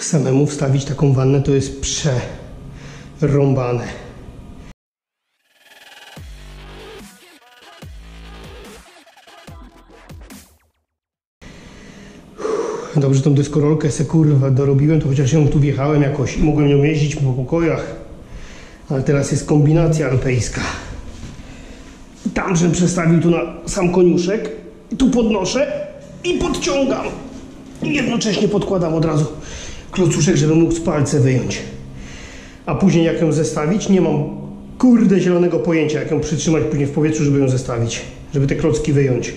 Samemu wstawić taką wannę to jest przerąbane. Dobrze, tą deskorolkę se kurwa dorobiłem, to chociaż ją tu wjechałem jakoś i mogłem ją jeździć po pokojach. Ale teraz jest kombinacja alpejska. Tam, żebym przestawił tu na sam koniuszek, tu podnoszę i podciągam. I jednocześnie podkładam od razu klocuszek, żeby mógł z palce wyjąć. A później jak ją zestawić, nie mam kurde zielonego pojęcia, jak ją przytrzymać później w powietrzu, żeby ją zestawić. Żeby te klocki wyjąć.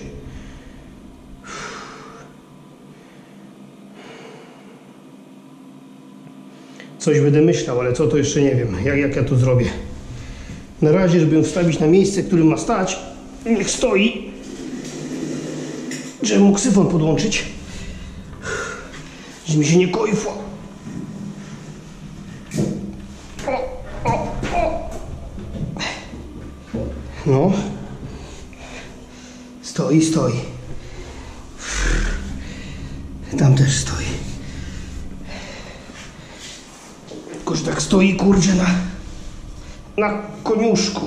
Coś będę myślał, ale co to jeszcze nie wiem, jak ja to zrobię. Na razie, żeby ją wstawić na miejsce, w którym ma stać, niech stoi, żebym mógł syfon podłączyć, żeby mi się nie koifło. No. Stoi. Tam też stoi. Tylko, że tak stoi, kurczę, na koniuszku.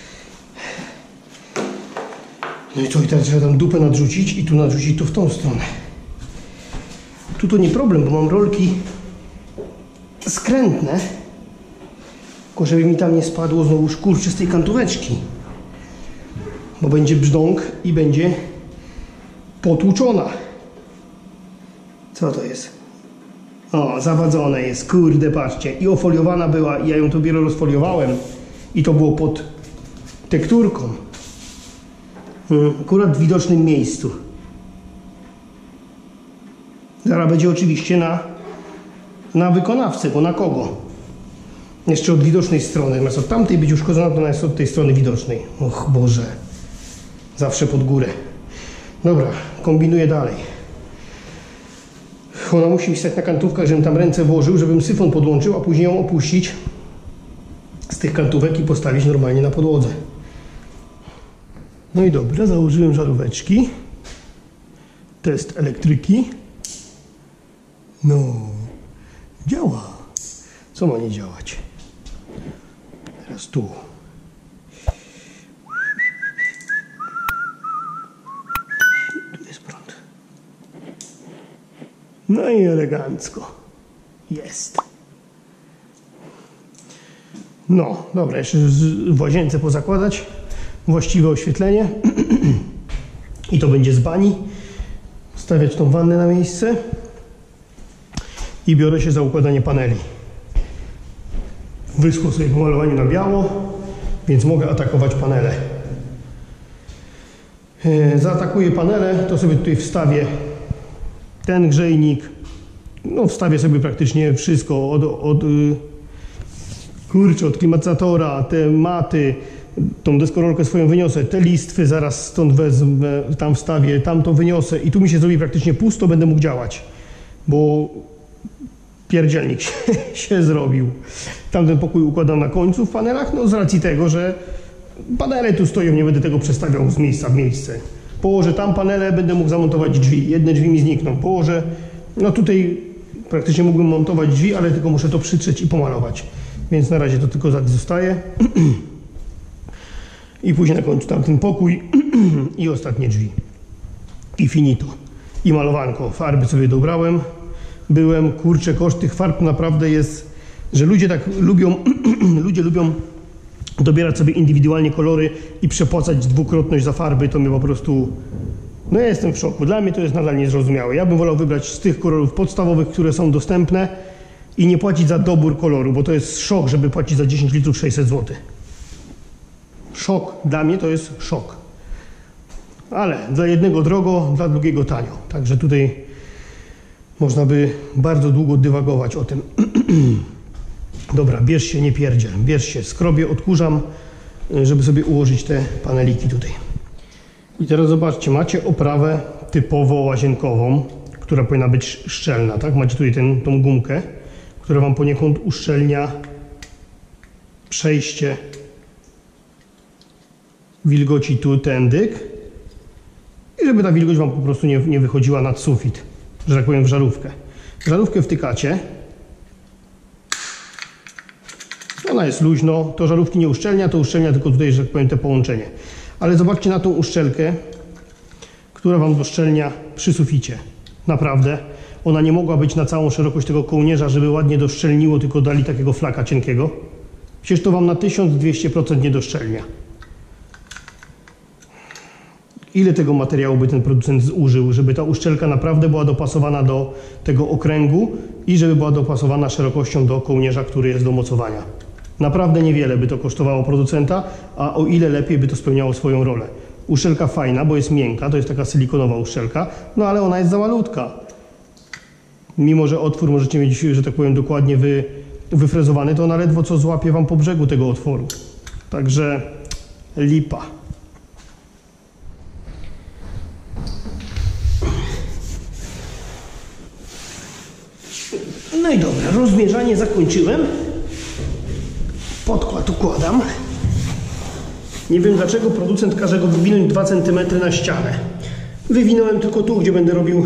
No i teraz trzeba tam dupę nadrzucić i tu nadrzucić to w tą stronę. Tu to nie problem, bo mam rolki skrętne. Tylko żeby mi tam nie spadło znowu kurczę z tej kantóweczki. Bo będzie brzdąk i będzie potłuczona. Co to jest? O, zawadzone jest, kurde, patrzcie. I ofoliowana była, i ja ją dopiero rozfoliowałem. I to było pod tekturką. Akurat w widocznym miejscu. Zaraz będzie oczywiście na wykonawcę, bo na kogo? Jeszcze od widocznej strony. Zamiast od tamtej być uszkodzona, to ona jest od tej strony widocznej. Och Boże. Zawsze pod górę. Dobra, kombinuję dalej. Ona musi stać na kantówkach, żebym tam ręce włożył, żebym syfon podłączył, a później ją opuścić z tych kantówek i postawić normalnie na podłodze. No i dobra, założyłem żaróweczki. Test elektryki. No, działa. Co ma nie działać? Teraz tu. Tu jest prąd. No i elegancko. Jest. No, dobra, jeszcze w łazience pozakładać właściwe oświetlenie. I to będzie z bani. Stawiać tą wannę na miejsce. I biorę się za układanie paneli. Wyschło sobie pomalowanie na biało, więc mogę atakować panele. Zaatakuję panele, to sobie tutaj wstawię ten grzejnik. No wstawię sobie praktycznie wszystko od klimatyzatora, te maty, tą deskorolkę swoją wyniosę, te listwy zaraz stąd wezmę, tam wstawię, tam to wyniosę i tu mi się zrobi praktycznie pusto, będę mógł działać, bo pierdzielnik się zrobił. Tamten pokój układam na końcu w panelach, no z racji tego, że panele tu stoją, nie będę tego przestawiał z miejsca w miejsce. Położę tam panele, będę mógł zamontować drzwi, jedne drzwi mi znikną, położę, no tutaj praktycznie mógłbym montować drzwi, ale tylko muszę to przytrzeć i pomalować, więc na razie to tylko tak zostaje. I później na końcu tamten pokój i ostatnie drzwi. I finito. I malowanko. Farby sobie dobrałem. Kurczę, koszt tych farb naprawdę jest, że ludzie tak lubią, ludzie lubią dobierać sobie indywidualnie kolory i przepłacać dwukrotność za farby, to mnie po prostu, no ja jestem w szoku. Dla mnie to jest nadal niezrozumiałe. Ja bym wolał wybrać z tych kolorów podstawowych, które są dostępne i nie płacić za dobór koloru, bo to jest szok, żeby płacić za 10 litrów 600 zł. Szok. Dla mnie to jest szok. Ale dla jednego drogo, dla drugiego tanio. Także tutaj można by bardzo długo dywagować o tym. Dobra, bierz się, nie pierdziel. Bierz się, skrobię, odkurzam, żeby sobie ułożyć te paneliki tutaj. I teraz zobaczcie, macie oprawę typowo łazienkową, która powinna być szczelna, tak? Macie tutaj tą gumkę, która wam poniekąd uszczelnia przejście wilgoci tu, tędyk. I żeby ta wilgoć wam po prostu nie wychodziła nad sufit, że tak powiem w żarówkę. Żarówkę wtykacie Ona jest luźno, to żarówki nie uszczelnia, to uszczelnia tylko tutaj, że tak powiem, te połączenie. Ale zobaczcie na tą uszczelkę, która Wam doszczelnia przy suficie. Naprawdę. Ona nie mogła być na całą szerokość tego kołnierza, żeby ładnie doszczelniło, tylko dali takiego flaka cienkiego. Przecież to Wam na 1200% nie doszczelnia. Ile tego materiału by ten producent zużył, żeby ta uszczelka naprawdę była dopasowana do tego okręgu i żeby była dopasowana szerokością do kołnierza, który jest do mocowania. Naprawdę niewiele by to kosztowało producenta, a o ile lepiej by to spełniało swoją rolę. Uszczelka fajna, bo jest miękka, to jest taka silikonowa uszczelka, no ale ona jest za malutka. Mimo że otwór możecie mieć, że tak powiem, dokładnie wyfrezowany, to ona ledwo co złapie Wam po brzegu tego otworu. Także lipa. No i dobra, rozmierzanie zakończyłem. Podkład układam. Nie wiem dlaczego producent każe go wywinąć 2 cm na ścianę. Wywinąłem tylko tu, gdzie będę robił...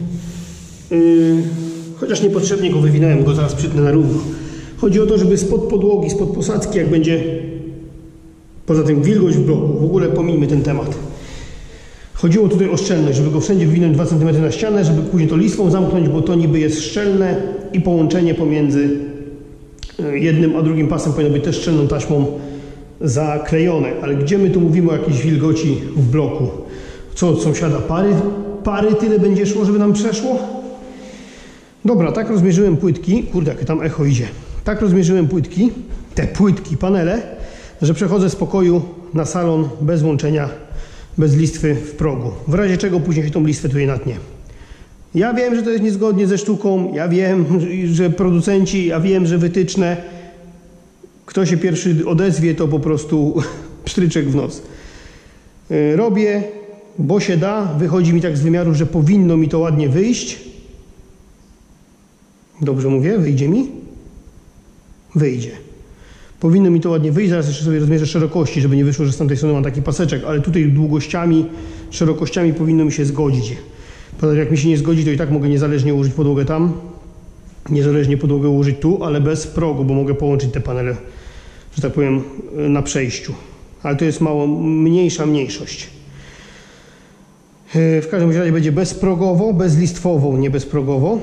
chociaż niepotrzebnie go wywinąłem, go zaraz przytnę na równo. Chodzi o to, żeby spod podłogi, spod posadzki, jak będzie... Poza tym wilgoć w bloku, w ogóle pomijmy ten temat. Chodziło tutaj o szczelność, żeby go wszędzie wywinąć 2 cm na ścianę, żeby później to listwą zamknąć, bo to niby jest szczelne i połączenie pomiędzy jednym a drugim pasem powinno być też szczelną taśmą zaklejone. Ale gdzie my tu mówimy o jakiejś wilgoci w bloku? Co od sąsiada? Pary tyle będzie szło, żeby nam przeszło? Dobra, tak rozmierzyłem płytki. Kurde, jakie tam echo idzie. Tak rozmierzyłem płytki, te płytki, panele, że przechodzę z pokoju na salon bez łączenia, bez listwy w progu. W razie czego później się tą listwę tutaj natnie. Ja wiem, że to jest niezgodnie ze sztuką, ja wiem, że producenci, ja wiem, że wytyczne. Kto się pierwszy odezwie, to po prostu pstryczek w nos. Robię, bo się da, wychodzi mi tak z wymiaru, że powinno mi to ładnie wyjść. Dobrze mówię? Wyjdzie mi? Wyjdzie. Powinno mi to ładnie wyjść, zaraz jeszcze sobie rozmierzę szerokości, żeby nie wyszło, że z tamtej strony mam taki paseczek, ale tutaj długościami, szerokościami powinno mi się zgodzić. Jak mi się nie zgodzi, to i tak mogę niezależnie ułożyć podłogę tam, niezależnie podłogę ułożyć tu, ale bez progu, bo mogę połączyć te panele, że tak powiem, na przejściu. Ale to jest mało, mniejsza mniejszość. W każdym razie będzie bezprogowo, bezlistwowo, nie bezprogowo.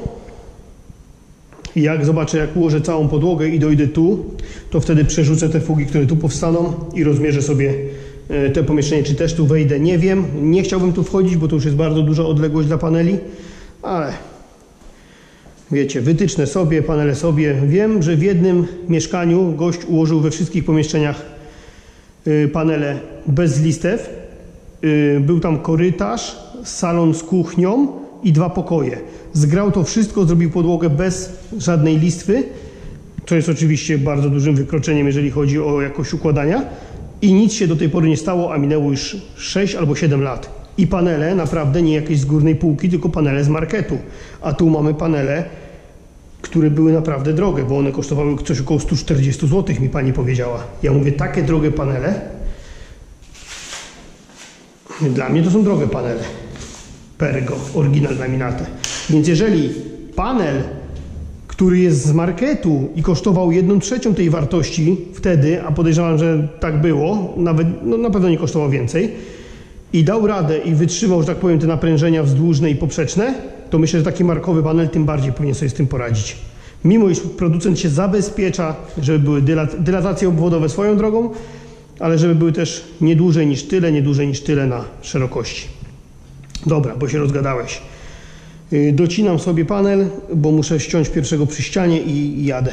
I jak zobaczę, jak ułożę całą podłogę i dojdę tu, to wtedy przerzucę te fugi, które tu powstaną i rozmierzę sobie te pomieszczenie, czy też tu wejdę, nie wiem. Nie chciałbym tu wchodzić, bo to już jest bardzo duża odległość dla paneli, ale wiecie, wytyczne sobie, panele sobie. Wiem, że w jednym mieszkaniu gość ułożył we wszystkich pomieszczeniach panele bez listew. Był tam korytarz, salon z kuchnią i 2 pokoje. Zgrał to wszystko, zrobił podłogę bez żadnej listwy, co jest oczywiście bardzo dużym wykroczeniem, jeżeli chodzi o jakość układania. I nic się do tej pory nie stało, a minęło już 6 albo 7 lat. I panele naprawdę nie jakieś z górnej półki, tylko panele z marketu. A tu mamy panele, które były naprawdę drogie, bo one kosztowały coś około 140 zł, mi pani powiedziała. Ja mówię, takie drogie panele? Dla mnie to są drogie panele. Pergo, oryginal laminate. Więc jeżeli panel, który jest z marketu i kosztował 1/3 tej wartości wtedy, a podejrzewam, że tak było, nawet no na pewno nie kosztował więcej, i dał radę i wytrzymał, że tak powiem, te naprężenia wzdłużne i poprzeczne, to myślę, że taki markowy panel tym bardziej powinien sobie z tym poradzić. Mimo iż producent się zabezpiecza, żeby były dylatacje obwodowe swoją drogą, ale żeby były też nie dłużej niż tyle na szerokości. Dobra, bo się rozgadałeś. Docinam sobie panel, bo muszę ściąć pierwszego przy ścianie i jadę.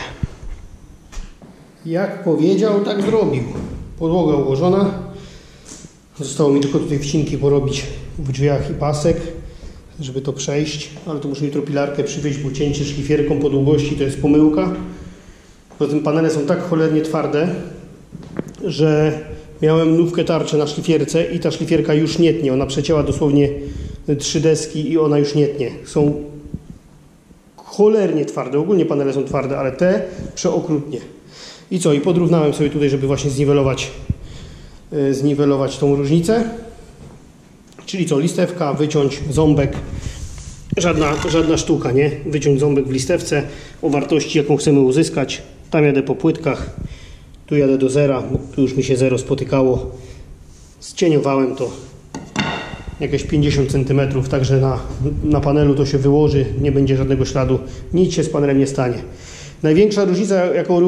Jak powiedział, tak zrobił. Podłoga ułożona. Zostało mi tylko tutaj wcinki porobić w drzwiach i pasek, żeby to przejść, ale to muszę jutro pilarkę przywieźć, bo cięcie szlifierką po długości to jest pomyłka. Poza tym panele są tak cholernie twarde, że miałem nówkę tarczę na szlifierce i ta szlifierka już nie tnie. Ona przecięła dosłownie 3 deski i ona już nie tnie. Są cholernie twarde. Ogólnie panele są twarde, ale te przeokrutnie. I co? I podrównałem sobie tutaj, żeby właśnie zniwelować tą różnicę. Czyli co? Listewka, wyciąć ząbek. Żadna sztuka, nie? Wyciąć ząbek w listewce o wartości, jaką chcemy uzyskać. Tam jadę po płytkach. Tu jadę do zera, tu już mi się zero spotykało. Zcieniowałem to jakieś 50 cm, także na panelu to się wyłoży, nie będzie żadnego śladu, nic się z panelem nie stanie. Największa różnica, jaką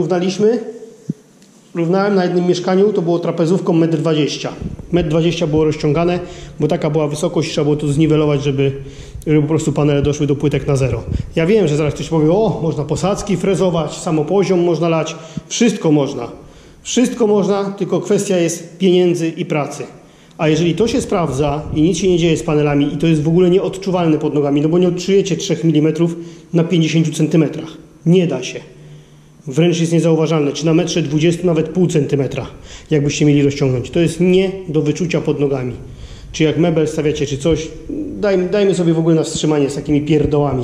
równałem na jednym mieszkaniu, to było trapezówką 1,20 m. 1,20 m było rozciągane, bo taka była wysokość, trzeba było to zniwelować, żeby po prostu panele doszły do płytek na zero. Ja wiem, że zaraz ktoś powie, o, można posadzki frezować, samopoziom można lać, wszystko można. Wszystko można, tylko kwestia jest pieniędzy i pracy. A jeżeli to się sprawdza i nic się nie dzieje z panelami i to jest w ogóle nieodczuwalne pod nogami, no bo nie odczujecie 3 mm na 50 cm. Nie da się. Wręcz jest niezauważalne, czy na 1,20 m, nawet pół centymetra, jakbyście mieli rozciągnąć. To jest nie do wyczucia pod nogami. Czy jak mebel stawiacie, czy coś, dajmy sobie w ogóle na wstrzymanie z takimi pierdołami.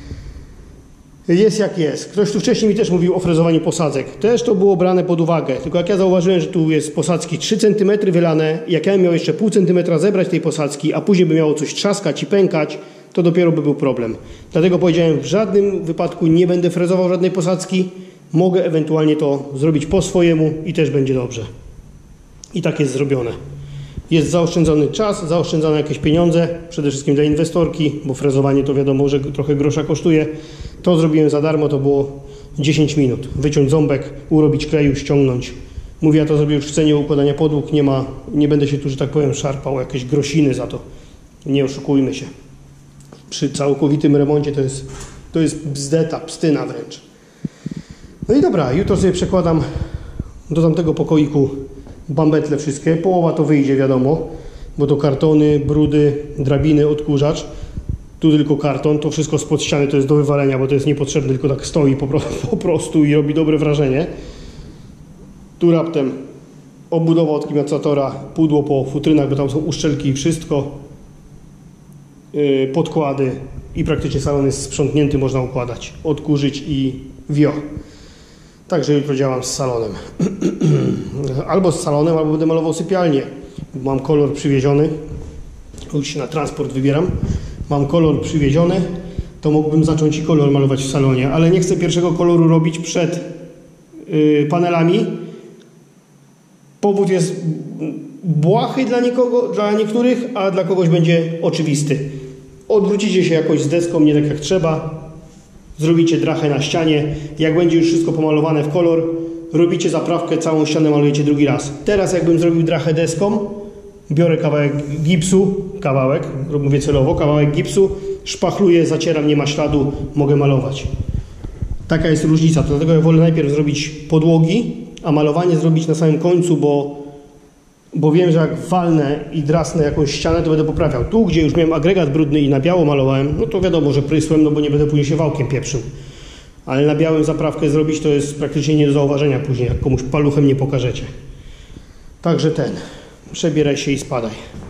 Jest jak jest. Ktoś tu wcześniej mi też mówił o frezowaniu posadzek. Też to było brane pod uwagę. Tylko jak ja zauważyłem, że tu jest posadzki 3 cm wylane, jak ja bym miał jeszcze pół centymetra zebrać tej posadzki, a później by miało coś trzaskać i pękać, to dopiero by był problem. Dlatego powiedziałem, w żadnym wypadku nie będę frezował żadnej posadzki. Mogę ewentualnie to zrobić po swojemu i też będzie dobrze. I tak jest zrobione. Jest zaoszczędzony czas, zaoszczędzone jakieś pieniądze, przede wszystkim dla inwestorki, bo frezowanie to wiadomo, że trochę grosza kosztuje. To zrobiłem za darmo, to było 10 minut. Wyciąć ząbek, urobić kleju, ściągnąć. Mówię, ja to zrobię już w cenie układania podłóg, nie będę się tu, że tak powiem, szarpał jakieś grosiny za to. Nie oszukujmy się. Przy całkowitym remoncie to jest bzdeta, pstyna wręcz. No i dobra, jutro sobie przekładam do tamtego pokoiku bambetle wszystkie. Połowa to wyjdzie, wiadomo, bo to kartony, brudy, drabiny, odkurzacz. Tu tylko karton, to wszystko spod ściany to jest do wywalenia, bo to jest niepotrzebne, tylko tak stoi po prostu i robi dobre wrażenie. Tu raptem obudowa od klimatyzatora, pudło po futrynach, bo tam są uszczelki i wszystko. Podkłady i praktycznie salon jest sprzątnięty, można układać, odkurzyć i wio. Także jutro działam z salonem. Albo z salonem, albo będę malował sypialnię. Mam kolor przywieziony. Już się na transport wybieram. Mam kolor przywieziony. To mógłbym zacząć i kolor malować w salonie, ale nie chcę pierwszego koloru robić przed panelami. Powód jest błahy dla niektórych, a dla kogoś będzie oczywisty. Odwrócicie się jakoś z deską, nie tak jak trzeba. Zrobicie drachę na ścianie. Jak będzie już wszystko pomalowane w kolor, robicie zaprawkę, całą ścianę malujecie drugi raz. Teraz jakbym zrobił drachę deską, biorę kawałek gipsu, mówię celowo, kawałek gipsu, szpachluję, zacieram, nie ma śladu, mogę malować. Taka jest różnica. To dlatego ja wolę najpierw zrobić podłogi, a malowanie zrobić na samym końcu, bo wiem, że jak walnę i drasnę jakąś ścianę, to będę poprawiał. Tu, gdzie już miałem agregat brudny i na biało malowałem, no to wiadomo, że prysłem, no bo nie będę później się wałkiem pieprzył. Ale na białym zaprawkę zrobić to jest praktycznie nie do zauważenia później, jak komuś paluchem nie pokażecie. Także przebieraj się i spadaj.